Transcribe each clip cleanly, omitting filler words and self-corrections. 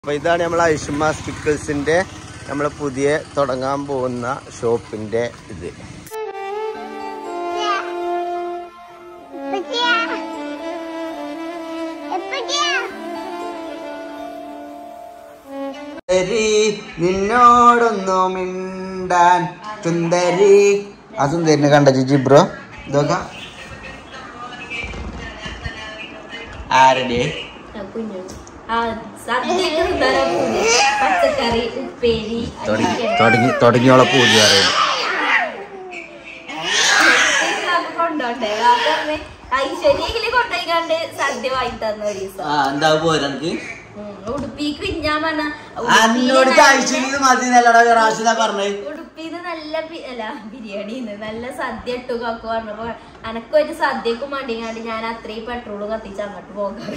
അപ്പോൾ ഇതാണ് നമ്മൾ ഐഷുമാസ് പിക്കിൾസിൻ്റെ നമ്മൾ പുതിയ തുടങ്ങാൻ പോകുന്ന ഷോപ്പിൻ്റെ ഇത്. നിന്നോടൊന്നു മിണ്ടാൻ സുന്ദരി. ആ സുന്ദരിനെ കണ്ട ജിജി ബ്രോ? ഇതൊക്കെ ആരുടെ തുടങ്ങിയോളെ പൂജ അറിയാം. എന്താ പോരാ ഉടുപ്പിന്ന് നല്ല ബിരിയാണി നല്ല സദ്യ ഇട്ടു കാക്കു പറഞ്ഞപ്പോ എനക്കൊരു സദ്യക്കും മടിയാണ്ട് ഞാൻ അത്രയും പെട്രോള് കത്തിച്ച് അങ്ങോട്ട് പോകാറ്.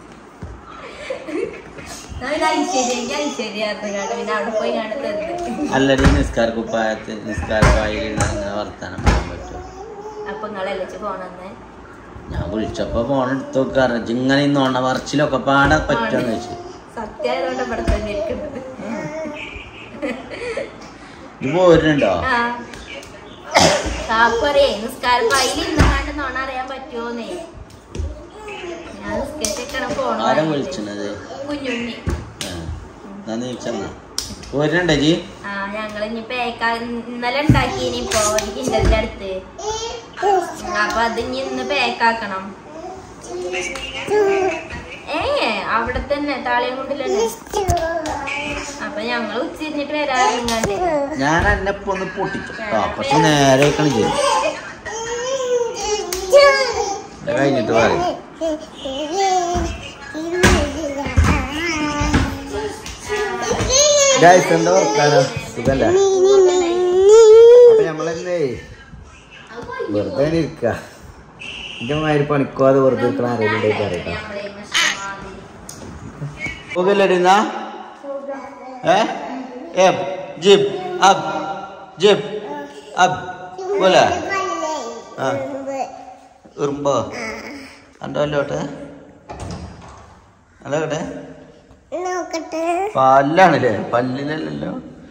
അപ്പൊ നിങ്ങളെല്ലാം പോണെന്ന് ഞാൻ വിളിച്ചപ്പോ ഫോൺ എടുത്ത് നോക്കാറ് ഇങ്ങനെ നോണ പറച്ചിലൊക്കെ പാടാൻ പറ്റുമെന്ന് വെച്ചു. സത്യമായതുകൊണ്ട് ഇവിടെ തന്നെ ഇരിക്കുന്നത്. ഇത് പോരുന്നുണ്ടോ? കാപ്പറിയേ നിസ്കാരം പൈലിരുന്നാണ്ട് നോണ അറിയാൻ പറ്റുമോന്നേ. ഞാൻ നിസ്കരിച്ചേക്കണം പോണോ. ആരാ വിളിച്ചത്? കുഞ്ഞുണ്ണി. പോരുന്നുണ്ടോ ജി? ഞങ്ങള് ഇനി പേക്കാ ഇന്നലെ ഉണ്ടാക്കിനി ഇപ്പൊ ഒരു കിൻഡറിന്റെ അടുത്ത്. അപ്പൊ അത് ഇനി ഇന്ന് പേക്കാക്കണം. അവിടെ തന്നെ താളിയം കൊണ്ടില്ലല്ലേ. അപ്പൊ ഞങ്ങള് ഉച്ചിരിഞ്ഞിട്ട് വരാറുണ്ട്. ഞാൻ എന്നെപ്പോ ഒന്ന് പൊട്ടിച്ചു പക്ഷെ നേരെ കഴിഞ്ഞിട്ട് പറയും. എന്താ ഓർക്കാനോ സുഖല്ലേ? അപ്പൊ നമ്മളല്ലേ വെറുതെ ഇരിക്ക എന്റെ മാതിരി പണിക്കോതെ വെറുതെ ഇരിക്കണ അറിയില്ല പറയട്ടോ. സുഖല്ലേടിന്നാ? ജിബ് അബ് ജിബ് അബ് പോലെ ഉറുമ്പോ കണ്ടോല്ലോട്ടെ അല്ലോട്ടെ. പല്ലാണല്ലേ? പല്ലിലല്ലോ.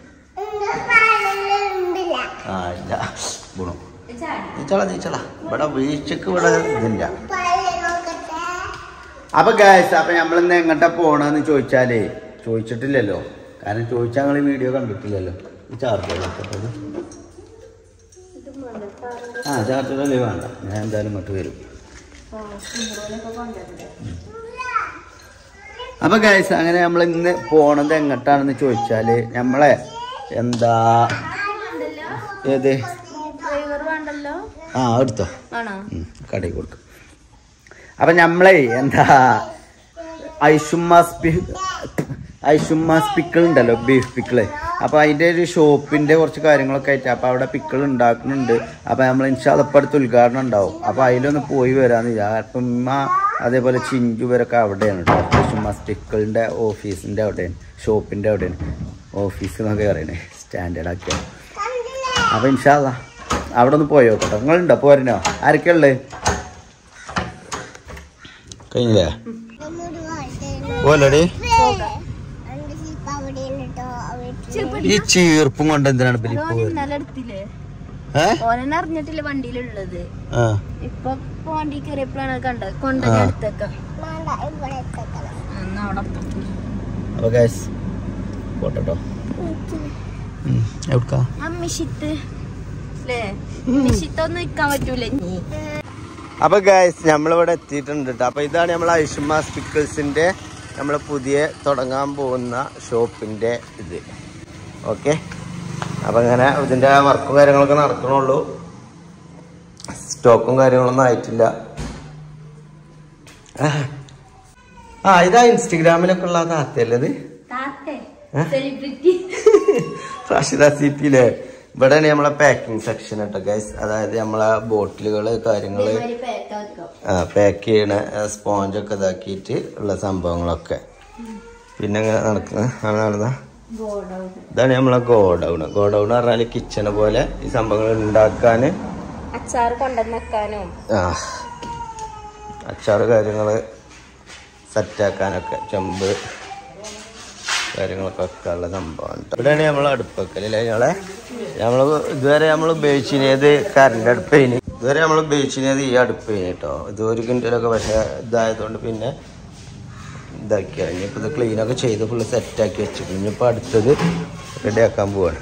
ആ ഇല്ല ഗുണം നീച്ചള ഇവിടെ വീഴ്ചക്ക് ഇവിടെ ഇതില്ല. അപ്പൊ ഗായ്സ് അപ്പൊ നമ്മളിന്ന് എങ്ങോട്ടാ പോണെന്ന് ചോദിച്ചാലേ ചോദിച്ചിട്ടില്ലല്ലോ. കാരണം ചോദിച്ചാൽ ഞങ്ങൾ വീഡിയോ കണ്ടിട്ടില്ലല്ലോ. ഈ ചാർജർ ചാർജറല്ലേ വേണ്ട. ഞാൻ എന്തായാലും ഇങ്ങോട്ട് വരും. അപ്പൊ ഗൈസ് അങ്ങനെ നമ്മൾ ഇന്ന് പോണത് എങ്ങോട്ടാണെന്ന് ചോദിച്ചാല് നമ്മളെ എന്താ ഏത് എടുത്തോ കടയിൽ കൊടുക്കും. അപ്പൊ നമ്മളെ എന്താ ഐഷുമാസ് പിക്കിൾ ഉണ്ടല്ലോ, ബീഫ് പിക്കിള്. അപ്പൊ അതിന്റെ ഒരു ഷോപ്പിന്റെ കുറച്ച് കാര്യങ്ങളൊക്കെ ആയിട്ട് അപ്പൊ അവിടെ പിക്കിൾ ഉണ്ടാക്കുന്നുണ്ട്. അപ്പൊ നമ്മൾ ഇൻഷാല്ലാഹ് അടുത്ത് ഉദ്ഘാടനം ഉണ്ടാവും. അപ്പൊ അതിലൊന്ന് പോയി വരാന്ന് വിചാരിച്ചു. അതേപോലെ ചിഞ്ചു വരൊക്കെ അവിടെയാണ് കേട്ടോ. ഐഷുമാസ് പിക്കിളിന്റെ ഓഫീസിന്റെ അവിടെയാണ്, ഷോപ്പിന്റെ അവിടെയാണ്. ഓഫീസ് എന്നൊക്കെ പറയണേ സ്റ്റാൻഡേർഡ് ആക്കിയാണ്. അപ്പൊ ഇൻഷാല്ലാഹ് അവിടെ ഒന്ന് പോയോ കേട്ടോ. നിങ്ങളുണ്ടോ? പോരനോ? ആരൊക്കെയുള്ളത്? കഴിഞ്ഞില്ലേ? പോലടി ഈ ചീർപ്പും കൊണ്ട് എന്തിനാണ് അറിഞ്ഞിട്ടില്ല വണ്ടിയിലുള്ളത്. ഇപ്പൊ വണ്ടി കയറിയപ്പോഴാണ് കണ്ടത്. കൊണ്ടുവന്നെടുത്തേക്കാം. അപ്പൊ ഗൈസ് നമ്മളിവിടെ എത്തിയിട്ടുണ്ട് കേട്ടോ. അപ്പൊ ഇതാണ് നമ്മൾ ഐഷുമാസ് പിക്കിൾസിന്റെ നമ്മൾ പുതിയ തുടങ്ങാൻ പോകുന്ന ഷോപ്പിന്റെ ഇത്. ഓക്കെ അപ്പൊ ഇങ്ങനെ ഇതിന്റെ വർക്കും കാര്യങ്ങളൊക്കെ നടക്കണുള്ളൂ. സ്റ്റോക്കും കാര്യങ്ങളൊന്നും ആയിട്ടില്ല. ഇതാ ഇൻസ്റ്റഗ്രാമിലൊക്കെ ഉള്ള താത്തയല്ലത്? റാഷിദ സിപിയിലെ ഇവിടെയാണ് നമ്മളെ പാക്കിംഗ് സെക്ഷൻ കേട്ടോ ഗൈസ്. അതായത് നമ്മളെ ബോട്ടിലുകള് കാര്യങ്ങള് പാക്ക് ചെയ്യണ സ്പോഞ്ചൊക്കെ ഇതാക്കിയിട്ട് ഉള്ള സംഭവങ്ങളൊക്കെ. പിന്നെ നടക്കുന്ന ഇതാണ് നമ്മളെ ഗോഡൌൺ. ഗോഡൌൺ പറഞ്ഞാല് കിച്ചണ് പോലെ ഈ സംഭവങ്ങൾ ഉണ്ടാക്കാന് അച്ചാറ് കാര്യങ്ങള് സെറ്റാക്കാനൊക്കെ ചെമ്പ് കാര്യങ്ങളൊക്കെ വെക്കാനുള്ള സംഭവമാണ്. ഇവിടെയാണ് നമ്മൾ അടുപ്പൊക്കല്ലേ നമ്മൾ ഇതുവരെ നമ്മൾ ഉപയോഗിച്ചിരുന്നത് കറണ്ട് അടുപ്പേന്. ഇതുവരെ നമ്മൾ ഉപയോഗിച്ചിരുന്നത് ഈ അടുപ്പേന് കേട്ടോ. ഇത് 1 കിൻഡലൊക്കെ പക്ഷേ ഇതായതുകൊണ്ട് പിന്നെ ഇതാക്കിയാൽ ഇനിയിപ്പോൾ ഇത് ക്ലീനൊക്കെ ചെയ്ത് ഫുള്ള് സെറ്റാക്കി വെച്ചു. ഇനിയിപ്പോൾ അടുത്തത് റെഡിയാക്കാൻ പോവാണ്.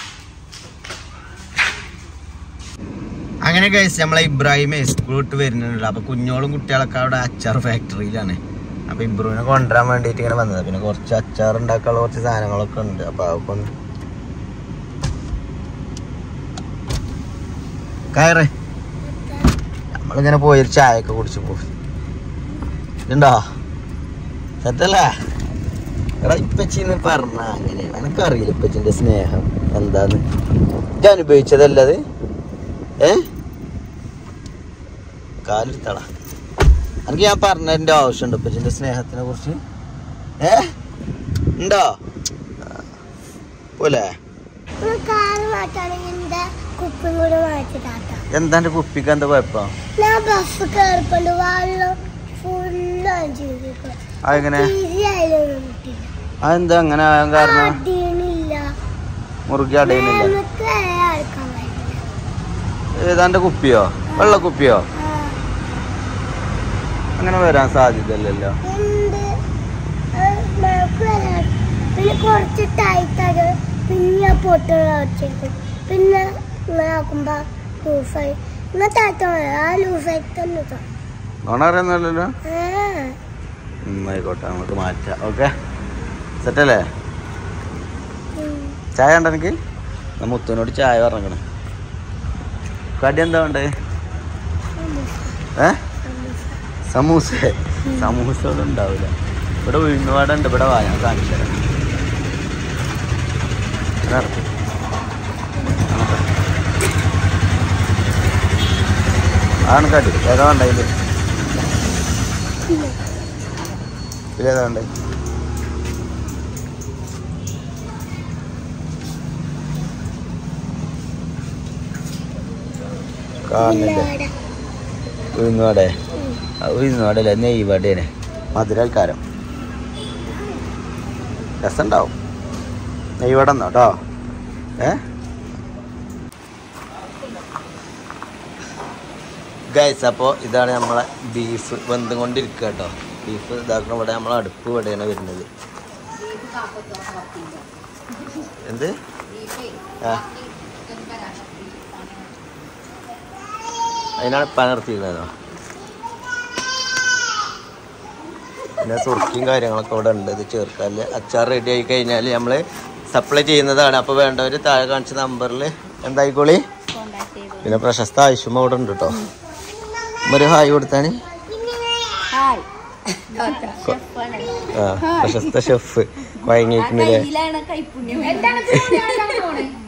അങ്ങനെ കഴിച്ച് നമ്മളെ ഇബ്രാഹിമെ സ്കൂൾ വിട്ട് വരുന്നുണ്ട്. അപ്പോൾ കുഞ്ഞോളും കുട്ടികളൊക്കെ അവിടെ അച്ചാർ ഫാക്ടറിയിലാണ്. അപ്പോൾ ഇബ്രുവിനെ കൊണ്ടുവരാൻ വേണ്ടിയിട്ട് ഇങ്ങനെ വന്നത്. പിന്നെ കുറച്ച് അച്ചാർ ഉണ്ടാക്കാനുള്ള കുറച്ച് സാധനങ്ങളൊക്കെ ഉണ്ട്. അപ്പോൾ അതൊക്കെ ഒന്ന് കയറേ നമ്മളിങ്ങനെ പോയൊരു ചായയൊക്കെ കുടിച്ച് പോകും. ഇതുണ്ടോ സെറ്റല്ലേ? എടാ ഇപ്പച്ചിന്ന് പറഞ്ഞ അങ്ങനെയാണ്. എനിക്കറിയില്ല ഇപ്പച്ചിൻ്റെ സ്നേഹം എന്താന്ന്. ഇത് അനുഭവിച്ചതല്ലത്. കാലിരുത്തള എനിക്ക് ഞാൻ പറഞ്ഞതിൻ്റെ ആവശ്യമുണ്ട് ഇപ്പച്ചിൻ്റെ സ്നേഹത്തിനെ കുറിച്ച്. ഉണ്ടോ പോലെ എന്താ കുപ്പിക്ക് എന്താ കുഴപ്പം? അതെങ്ങനെ അതെന്താ അങ്ങനെ ആകാൻ കാരണം? മുറുകി അടയുന്നില്ല. ഏതാണ്ട് കുപ്പിയോ വെള്ളക്കുപ്പിയോ? അങ്ങനെ വരാൻ സാധ്യതയില്ലല്ലോ. പിന്നെ കുറച്ച് ടൈറ്റാണ്. പിന്നെ പൊട്ട് പിന്നെ നോക്കുമ്പോ ലൂസായി. അറിയുന്നല്ലോ. ആയിക്കോട്ടെ നമുക്ക് മാറ്റാം. ഓക്കെ സെറ്റല്ലേ? ചായ ഉണ്ടോ എനിക്ക്? മുത്തനോട് ചായ പറഞ്ഞേ. കടി എന്താ വേണ്ടേ? സമൂസ. സമൂസ ഇവിടെ ഉണ്ടാവില്ല. ഇവിടെ ഉഴുന്നുവട ഉണ്ട്. ഇവിടെ വാ ഞാൻ കാണിച്ചു തരാം. ആണ് കടി. ഏതാ വേണ്ട ഇത്? ഇതിലേതാ വേണ്ടേ? കാണുന്നില്ലേ? ഉഴുന്നുവടേ? ഉഴുന്നുവടല്ലേ? നെയ്വടേനെ മധുരക്കാരം രസമുണ്ടാവും. നെയ്വട എന്നോ കേട്ടോ. ഗൈസ് അപ്പോൾ ഇതാണ് നമ്മളെ ബീഫ് വെന്തും കൊണ്ടിരിക്കുക കേട്ടോ. ബീഫ് ഇതാക്കണം. ഇവിടെ നമ്മളെ അടുപ്പ് ഇവിടെയാണ് വരുന്നത്. എന്ത് അതിനാണ് ഇപ്പം നിർത്തിയിരുന്നതോ? പിന്നെ സുർക്കിയും കാര്യങ്ങളൊക്കെ ഇവിടെ ഉണ്ട്. ഇത് ചേർക്കാല് അച്ചാർ റെഡി ആയി കഴിഞ്ഞാൽ നമ്മൾ സപ്ലൈ ചെയ്യുന്നതാണ്. അപ്പോൾ വേണ്ടവർ താഴെ കാണിച്ച നമ്പറിൽ എന്തായിക്കോളി. പിന്നെ പ്രശസ്ത ആയിഷുമ ഇവിടെ ഉണ്ട് കേട്ടോ. ഒരു ഹായ് കൊടുത്താണ്. പ്രശസ്ത ഷെഫ് വഴങ്ങിയിരിക്കുന്നില്ലേ?